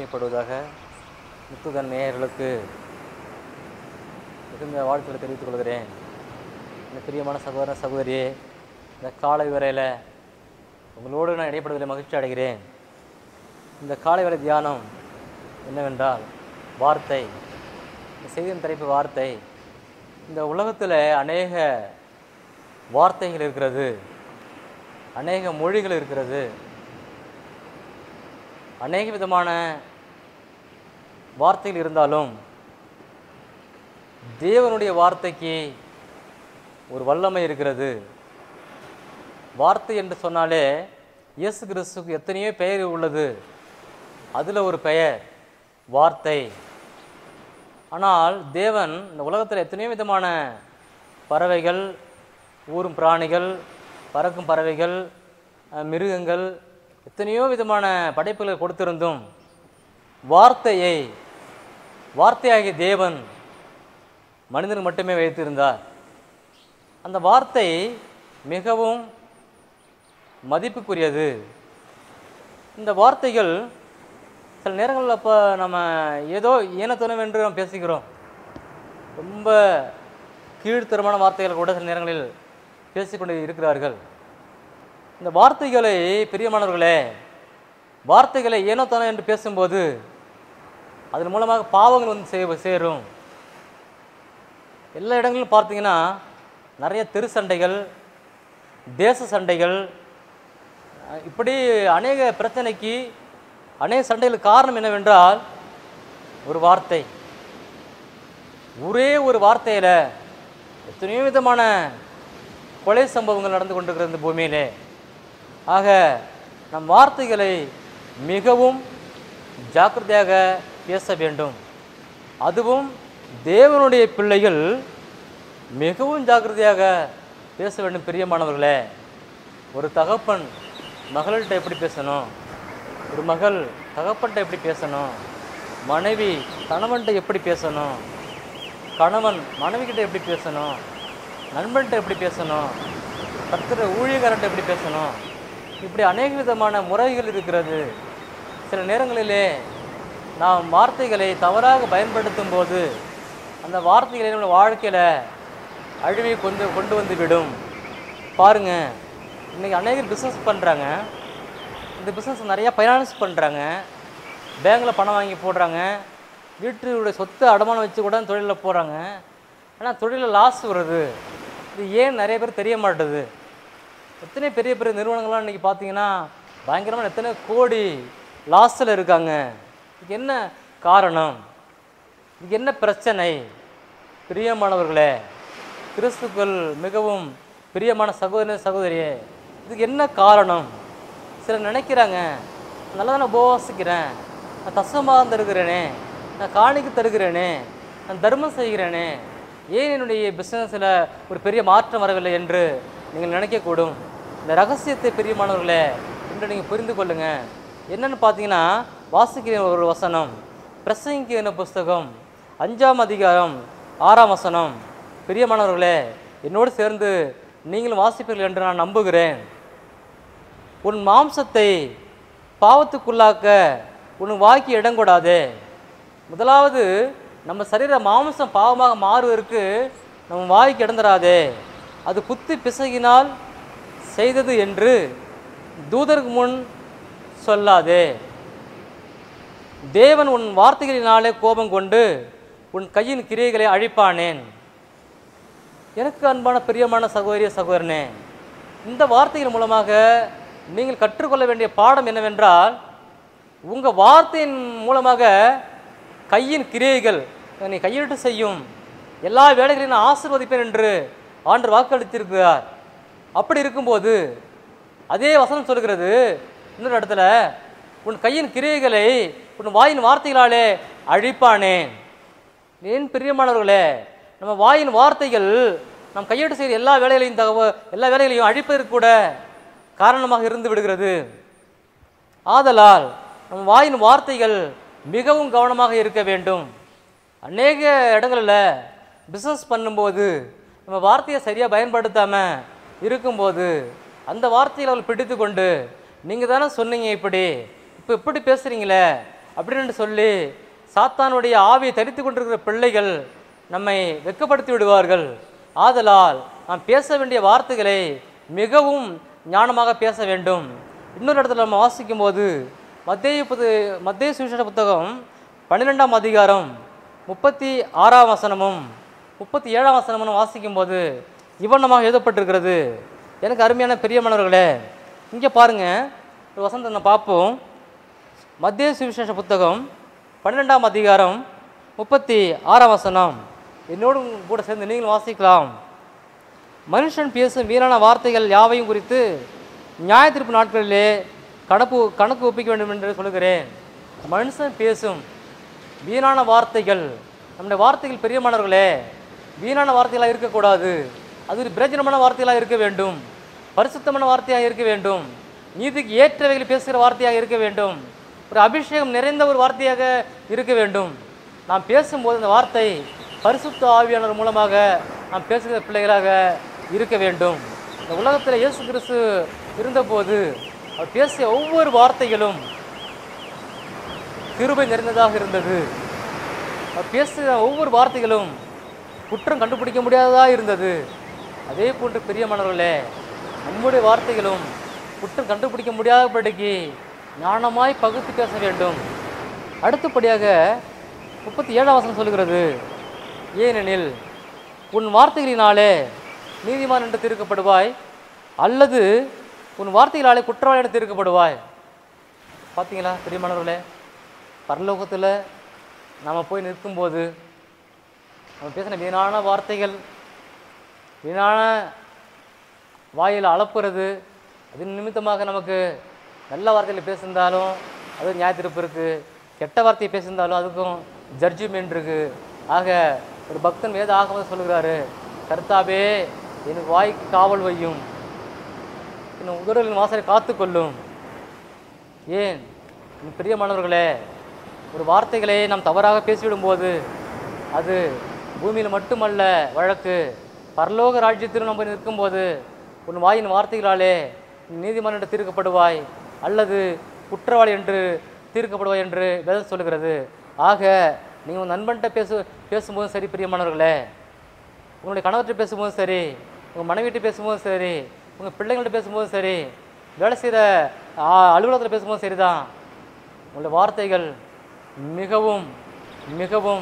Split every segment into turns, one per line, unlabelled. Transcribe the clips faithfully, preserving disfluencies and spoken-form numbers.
மகிமைப்படுவதாக. முத்துதன் நேயர்களுக்கு மிகுந்த வாழ்த்துக்களை தெரிவித்துக் கொள்கிறேன். இந்த பிரியமான சகோதர சகோதரியே, இந்த காலை வேளையில் உங்களோடு நான் இடைப்படுவதில் மகிழ்ச்சி அடைகிறேன். இந்த காலை வேளை தியானம் என்னவென்றால் வார்த்தை. இந்த செய்தியின் தலைப்பு வார்த்தை. இந்த உலகத்தில் அநேக வார்த்தைகள் இருக்கிறது, அநேக மொழிகள் இருக்கிறது, அநேக விதமான வார்த்தைகள் இருந்தாலும் தேவனுடைய வார்த்தைக்கு ஒரு வல்லமை இருக்கிறது. வார்த்தை என்று சொன்னாலே இயேசு கிறிஸ்துவுக்கு எத்தனையோ பெயர் உள்ளது. அதில் ஒரு பெயர் வார்த்தை. ஆனால் தேவன் இந்த உலகத்தில் எத்தனையோ விதமான பறவைகள், ஊரும் பிராணிகள், பறக்கும் பறவைகள், மிருகங்கள், எத்தனையோ விதமான படைப்புகளை கொடுத்திருந்தும் வார்த்தையை வார்த்தையாகிய தேவன் மனிதன் மட்டுமே வைத்திருந்தார். அந்த வார்த்தை மிகவும் மதிப்புக்குரியது. இந்த வார்த்தைகள் சில நேரங்களில் அப்போ நம்ம ஏதோ ஈனத்தனவென்று நாம் பேசுகிறோம். ரொம்ப கீழ்த்தரமான வார்த்தைகள் கூட சில நேரங்களில் பேசிக்கொண்டு இருக்கிறார்கள். இந்த வார்த்தைகளை, பிரியமானவர்களே, வார்த்தைகளை ஏனோத்தானோ என்று பேசும்போது அதன் மூலமாக பாவங்கள் வந்து சே சேரும். எல்லா இடங்களிலும் பார்த்தீங்கன்னா நிறைய தெரு சண்டைகள், தேச சண்டைகள், இப்படி அநேக பிரச்சனைக்கு, அநேக சண்டைகளுக்கு காரணம் என்னவென்றால் ஒரு வார்த்தை. ஒரே ஒரு வார்த்தையில் எத்தனையோ விதமான கொலை சம்பவங்கள் நடந்து கொண்டிருக்கிற இந்த பூமியிலே. ஆக நம் வார்த்தைகளை மிகவும் ஜாக்கிரதையாக பேச வேண்டும். அதுவும் தேவனுடைய பிள்ளைகள் மிகவும் ஜாக்கிரதையாக பேச வேண்டும். பிரியமானவர்களே, ஒரு தகப்பன் மகள்கிட்ட எப்படி பேசணும், ஒரு மகள் தகப்பன்கிட்ட எப்படி பேசணும், மனைவி கணவன்கிட்ட எப்படி பேசணும், கணவன் மனைவிக்கிட்ட எப்படி பேசணும், நண்பன்கிட்ட எப்படி பேசணும், கர்த்தர் ஊழியக்காரன்ட்ட எப்படி பேசணும், இப்படி அநேக விதமான முறைகள் இருக்கிறது. சில நேரங்களிலே நாம் வார்த்தைகளை தவறாக பயன்படுத்தும் போது அந்த வார்த்தைகளை நம்ம வாழ்க்கையில் அழிவை கொண்டு கொண்டு வந்து விடும். பாருங்கள், இன்றைக்கி அநேகர் பிஸ்னஸ் பண்ணுறாங்க. இந்த பிஸ்னஸ் நிறையா ஃபைனான்ஸ் பண்ணுறாங்க, பேங்கில் பணம் வாங்கி போடுறாங்க, வீட்டுடைய சொத்தை அடமானம் வச்சு கூட தொழிலில் போகிறாங்க. ஆனால் தொழிலில் லாஸ் வருது. இது ஏன் நிறைய பேர் தெரிய மாட்டுது. எத்தனை பெரிய பெரிய நிறுவனங்கள்லாம் இன்றைக்கி பார்த்தீங்கன்னா பயங்கரமான எத்தனை கோடி லாஸில் இருக்காங்க. இதுக்கு என்ன காரணம்? இதுக்கு என்ன பிரச்சனை? பிரியமானவர்களே, கிறிஸ்துக்கள் மிகவும் பிரியமான சகோதர சகோதரியே, இதுக்கு என்ன காரணம்? சிலர் நினைக்கிறாங்க, நல்லா தான் நான் உபவாசிக்கிறேன், நான் தசமாக தருகிறேனே, நான் காணிக்கு தருகிறேனே, நான் தர்மம் செய்கிறேனே, ஏன் என்னுடைய பிஸ்னஸில் ஒரு பெரிய மாற்றம் வரவில்லை என்று நீங்கள் நினைக்கக்கூடும். இந்த ரகசியத்தை பிரியமானவர்களே என்று நீங்கள் புரிந்து கொள்ளுங்கள். என்னென்னு பார்த்தீங்கன்னா, வாசிக்கிற ஒரு வசனம், பிரசங்கிக்கிற புஸ்தகம் அஞ்சாம் அதிகாரம் ஆறாம் வசனம். பிரியமானவர்களே, என்னோடு சேர்ந்து நீங்களும் வாசிப்பீர்கள் என்று நான் நம்புகிறேன். உன் மாம்சத்தை பாவத்துக்குள்ளாக்க உன் வாய்க்கு இடம் கொடாதே. முதலாவது நம்ம சரீர மாம்சம் பாவமாக மாறுவதற்கு நம்ம வாய்க்கு இடந்துடாதே. அது குத்தி பிசகினால் செய்தது என்று தூதருக்கு முன் சொல்லாதே. தேவன் உன் வார்த்தைகளினாலே கோபம் கொண்டு உன் கையின் கிரியைகளை அழிப்பானேன். எனக்கு அன்பான பிரியமான சகோதரிய சகோதரனே, இந்த வார்த்தைகள் மூலமாக நீங்கள் கற்றுக்கொள்ள வேண்டிய பாடம் என்னவென்றால், உங்கள் வார்த்தையின் மூலமாக கையின் கிரியைகள், நீ கையிட்டு செய்யும் எல்லா வேலைகளையும் நான் ஆசீர்வதிப்பேன் என்று ஆண்டவர் வாக்களித்திருக்கிறார். அப்படி இருக்கும்போது அதே வசனம் சொல்கிறது இன்னொரு இடத்துல, உன் கையின் கிரியைகளை உன் வாயின் வார்த்தைகளாலே அழிப்பானேன். ஏன் பிரியமானவர்களே, நம்ம வாயின் வார்த்தைகள் நம் கையெட்டு செய்கிற எல்லா வேலைகளையும் தகவ எல்லா வேலைகளையும் அழிப்பதற்கு கூட காரணமாக இருந்து விடுகிறது. ஆதலால் நம் வாயின் வார்த்தைகள் மிகவும் கவனமாக இருக்க வேண்டும். அநேக இடங்களில் பிஸ்னஸ் பண்ணும்போது நம்ம வார்த்தையை சரியாக பயன்படுத்தாமல் இருக்கும்போது அந்த வார்த்தையை அவர்கள் பிடித்து கொண்டு, நீங்கள் தானே சொன்னீங்க இப்படி, இப்போ இப்படி பேசுகிறீங்களே அப்படின்னு சொல்லி சாத்தானுடைய ஆவியை தரித்து கொண்டிருக்கிற பிள்ளைகள் நம்மை வெட்கப்படுத்தி விடுவார்கள். ஆதலால் நாம் பேச வேண்டிய வார்த்தைகளை மிகவும் ஞானமாக பேச வேண்டும். இன்னொரு இடத்துல நம்ம வாசிக்கும் போது மத்தேயு புது மத்தேயு சுவிசேஷ புத்தகம் பன்னிரெண்டாம் அதிகாரம் முப்பத்தி ஆறாம் வசனமும் முப்பத்தி ஏழாம் வசனமும் வாசிக்கும் போது இவ்வண்ணமாக எழுதப்பட்டிருக்கிறது. எனக்கு அருமையான பெரியமானவர்களே, இங்கே பாருங்கள், ஒரு வசனத்தை நான் பார்ப்போம். மத்தேயு சுவிசேஷ புத்தகம் பன்னிரெண்டாம் அதிகாரம் முப்பத்தி ஆறாம் வசனம். என்னோடு கூட சேர்ந்து நீங்களும் வாசிக்கலாம். மனுஷன் பேசும் வீணான வார்த்தைகள் யாவையும் குறித்து நியாய தீர்ப்பு நாட்களிலே கணக்கு கணக்கு ஒப்பிக்க வேண்டும் என்று சொல்லுகிறேன். மனுஷன் பேசும் வீணான வார்த்தைகள், நம்முடைய வார்த்தைகள் பெரியமானவர்களே வீணான வார்த்தைகளாக இருக்கக்கூடாது. அது ஒரு பிரயோஜனமான வார்த்தைகளாக இருக்க வேண்டும், பரிசுத்தமான வார்த்தையாக இருக்க வேண்டும், நீதிக்கு ஏற்றவைகள் பேசுகிற வார்த்தையாக இருக்க வேண்டும், ஒரு அபிஷேகம் நிறைந்த ஒரு வார்த்தையாக இருக்க வேண்டும். நாம் பேசும்போது அந்த வார்த்தை பரிசுத்த ஆவியானவர் மூலமாக நாம் பேசுகிற பிள்ளைகளாக இருக்க வேண்டும். இந்த உலகத்தில் இயேசு கிறிஸ்து இருந்தபோது அவர் பேசிய ஒவ்வொரு வார்த்தைகளும் கிருபை நிறைந்ததாக இருந்தது. அவர் பேசுகிற ஒவ்வொரு வார்த்தைகளும் குற்றம் கண்டுபிடிக்க முடியாததாக இருந்தது. அதே போன்று பிரியமானவர்களே, நம்முடைய வார்த்தைகளும் குற்றம் கண்டுபிடிக்க முடியாதபடிக்கு ஞானமாய் பகுத்து பேச வேண்டும். அடுத்தபடியாக முப்பத்தி ஏழாம் வசனம் சொல்கிறது, ஏனெனில் உன் வார்த்தைகளினாலே நீதிமான் என்று தீர்க்கப்படுவாய், அல்லது உன் வார்த்தைகளாலே குற்றவாளி என்று தீர்க்கப்படுவாய். பார்த்தீங்களா பிரியமானவர்களே, பரலோகத்தில் நாம் போய் நிற்கும்போது நம்ம பேசின வீணான வார்த்தைகள், வீணான வாயில் அளப்புறது, அது நிமித்தமாக நமக்கு நல்ல வார்த்தைகள் பேசியிருந்தாலும் அது நியாய தீர்ப்பு இருக்குது, கெட்ட வார்த்தையை பேசியிருந்தாலும் அதுக்கும் ஜட்ஜ்மெண்ட் இருக்குது. ஆக ஒரு பக்தன் வேத ஆகமம் சொல்கிறாரு, கர்த்தாவே எனக்கு வாய்க்கு காவல் வையும், இன்னும் உதடுகளின் வாசலை காத்துக்கொள்ளும். ஏன் பிரியமானவர்களே, ஒரு வார்த்தைகளை நாம் தவறாக பேசிவிடும்போது அது பூமியில் மட்டுமல்ல வழக்கு, பரலோக ராஜ்யத்திலும் நம்ம நிற்கும்போது உன் வாயின் வார்த்தைகளாலே நீதிமான் என்று தீர்க்கப்படுவாய், அல்லது குற்றவாளி என்று தீர்க்கப்படுவாய் என்று வேதம் சொல்லுகிறது. ஆக நீங்கள் உங்கள் நண்பன்கிட்ட பேசு பேசும்போதும் சரி பிரியமானவர்களே, உங்களுடைய கணவர்கிட்ட பேசும்போதும் சரி, உங்கள் மனைவிட்ட பேசும்போதும் சரி, உங்கள் பிள்ளைங்கள்ட்ட பேசும்போதும் சரி, வேலை செய்கிற அலுவலகத்தில் பேசும்போதும் சரி தான், உங்களுடைய வார்த்தைகள் மிகவும் மிகவும்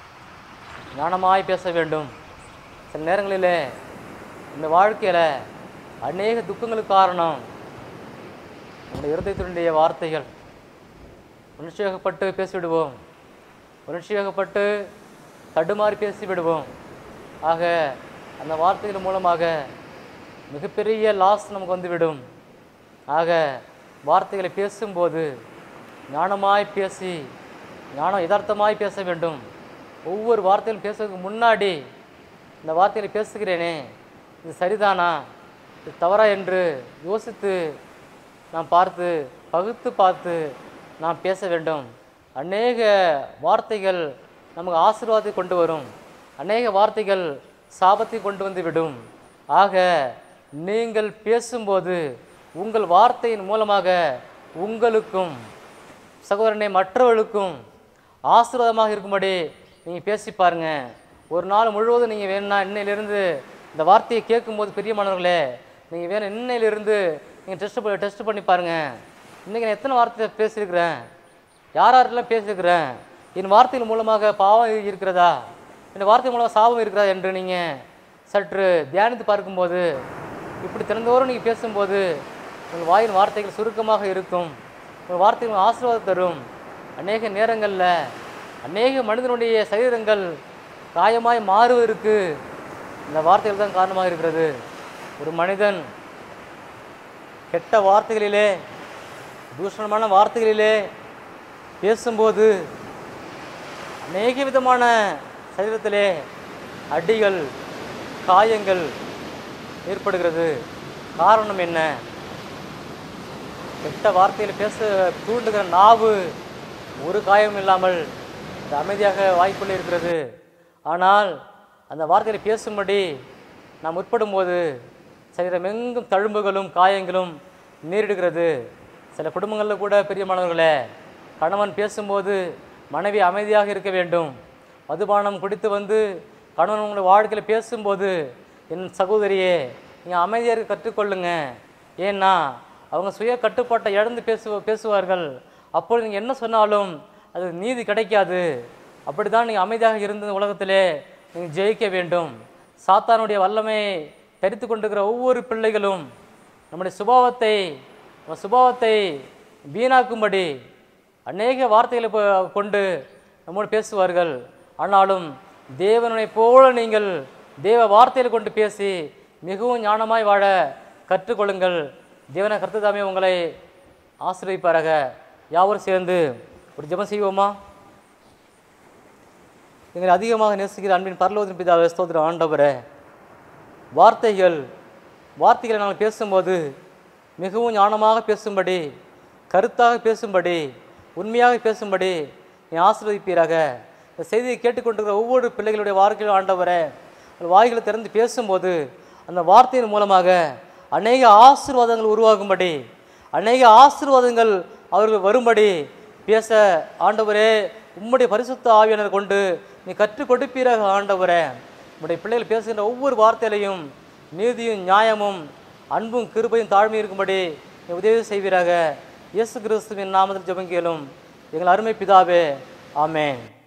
ஞானமாய் பேச வேண்டும். சில நேரங்களில் இந்த வாழ்க்கையில் அநேக துக்கங்களுக்கு காரணம் நம்முடைய இருதயத்தினுடைய வார்த்தைகள். உணர்ச்சியாகப்பட்டு பேசிவிடுவோம், உணர்ச்சியாகப்பட்டு தடுமாறி பேசிவிடுவோம். ஆக அந்த வார்த்தைகள் மூலமாக மிகப்பெரிய லாஸ் நமக்கு வந்துவிடும். ஆக வார்த்தைகளை பேசும்போது ஞானமாய் பேசி ஞானம் யதார்த்தமாய் பேச வேண்டும். ஒவ்வொரு வார்த்தையும் பேசுறதுக்கு முன்னாடி இந்த வார்த்தைகளை பேசுகிறேனே இது சரிதானா, இது தவறா என்று யோசித்து நாம் பார்த்து பகுத்து பார்த்து நாம் பேச வேண்டும். அநேக வார்த்தைகள் நமக்கு ஆசீர்வாதத்தை கொண்டு வரும், அநேக வார்த்தைகள் சாபத்தை கொண்டு வந்து விடும். ஆக நீங்கள் பேசும்போது உங்கள் வார்த்தையின் மூலமாக உங்களுக்கும் சகோதரனை மற்றவர்களுக்கும் ஆசீர்வாதமாக இருக்கும்படி நீங்கள் பேசி பாருங்கள். ஒரு நாள் முழுவதும் நீங்கள் வேணும்னா இன்னையிலிருந்து இந்த வார்த்தையை கேட்கும்போது பிரியமானவர்களே, நீங்கள் வேணும் இன்னையிலிருந்து நீங்கள் டெஸ்ட் டெஸ்ட் பண்ணி பாருங்கள். இன்றைக்கி நான் எத்தனை வார்த்தை பேசியிருக்கிறேன், யார் யாரெல்லாம் பேசியிருக்கிறேன், என் வார்த்தைகள் மூலமாக பாவம் இருக்கிறதா, என் வார்த்தை மூலமாக சாபம் இருக்கிறதா என்று நீங்கள் சற்று தியானித்து பார்க்கும்போது, இப்படி திறந்தோறும் நீங்கள் பேசும்போது உங்கள் வாயின் வார்த்தைகள் சுருக்கமாக இருக்கும், உங்கள் வார்த்தைகள் ஆசீர்வாதம் தரும். அநேக நேரங்களில் அநேக மனிதனுடைய சரீரங்கள் காயமாய் மாறுவதற்கு இந்த வார்த்தைகள் தான் காரணமாக இருக்கிறது. ஒரு மனிதன் கெட்ட வார்த்தைகளிலே தூஷணமான வார்த்தைகளிலே பேசும்போது அநேக விதமான சரீரத்திலே அடிகள் காயங்கள் ஏற்படுகிறது. காரணம் என்ன? கெட்ட வார்த்தையில் பேச தூண்டுகிற நாவு ஒரு காயம் இல்லாமல் அமைதியாக வாய்ப்புள்ளே இருக்கிறது. ஆனால் அந்த வார்த்தைகளை பேசும்படி நாம் முற்படும்போது சரீரம் எங்கும் தழும்புகளும் காயங்களும் நேரிடுகிறது. சில குடும்பங்களில் கூட பிரியமானவர்களே கணவன் பேசும்போது மனைவி அமைதியாக இருக்க வேண்டும். மதுபானம் குடித்து வந்து கணவன் உங்களுடைய வாழ்க்கையில் பேசும்போது, என் சகோதரியே நீங்கள் அமைதியாக இருக்க கற்றுக்கொள்ளுங்க. ஏன்னா அவங்க சுய கட்டுப்பாட்டை இழந்து பேசு பேசுவார்கள் அப்பொழுது நீங்கள் என்ன சொன்னாலும் அது நீதி கிடைக்காது. அப்படி தான் நீங்கள் அமைதியாக இருந்த உலகத்திலே நீங்கள் ஜெயிக்க வேண்டும். சாத்தானுடைய வல்லமை தரித்து கொண்டிருக்கிற ஒவ்வொரு பிள்ளைகளும் நம்முடைய சுபாவத்தை நம்ம சுபாவத்தை வீணாக்கும்படி அநேக வார்த்தைகளை கொண்டு நம்மோடு பேசுவார்கள். ஆனாலும் தேவனை போல நீங்கள் தேவ வார்த்தைகளை கொண்டு பேசி மிகவும் ஞானமாய் வாழ கற்றுக்கொள்ளுங்கள். தேவனை கர்த்ததாமே உங்களை ஆசீர்வதிப்பாராக. யாவரும் சேர்ந்து ஒரு ஜெபம் செய்வோமா? எங்களை அதிகமாக நேசிக்கிற அன்பின் பரலோகத்தின் பிதாவே, ஸ்தோத்திரம் ஆண்டவரே. வார்த்தைகள் வார்த்தைகளை நாங்கள் பேசும்போது மிகவும் ஞானமாக பேசும்படி, கருத்தாக பேசும்படி, உண்மையாக பேசும்படி நீ ஆசீர்வதிப்பீராக. இந்த செய்தியை கேட்டுக்கொண்டிருக்கிற ஒவ்வொரு பிள்ளைகளுடைய வாழ்க்கையிலும் ஆண்டவரே, வாய்களை திறந்து பேசும்போது அந்த வார்த்தையின் மூலமாக அநேக ஆசீர்வாதங்கள் உருவாகும்படி, அநேக ஆசீர்வாதங்கள் அவர்கள் வரும்படி பேச ஆண்டவரே உம்முடைய பரிசுத்த ஆவியானவர் கொண்டு நீ கற்றுக் கொடுப்பீராக. ஆண்டவரே, உம்முடைய பிள்ளைகள் பேசுகின்ற ஒவ்வொரு வார்த்தையிலையும் நீதியும் நியாயமும் அன்பும் கிருபையும் தாழ்மையும் இருக்கும்படி நீ உதவி செய்வீராக. இயேசு கிறிஸ்துவின் நாமத்தில் ஜெபம் கேளும் எங்கள் அருமை பிதாவே, ஆமென்.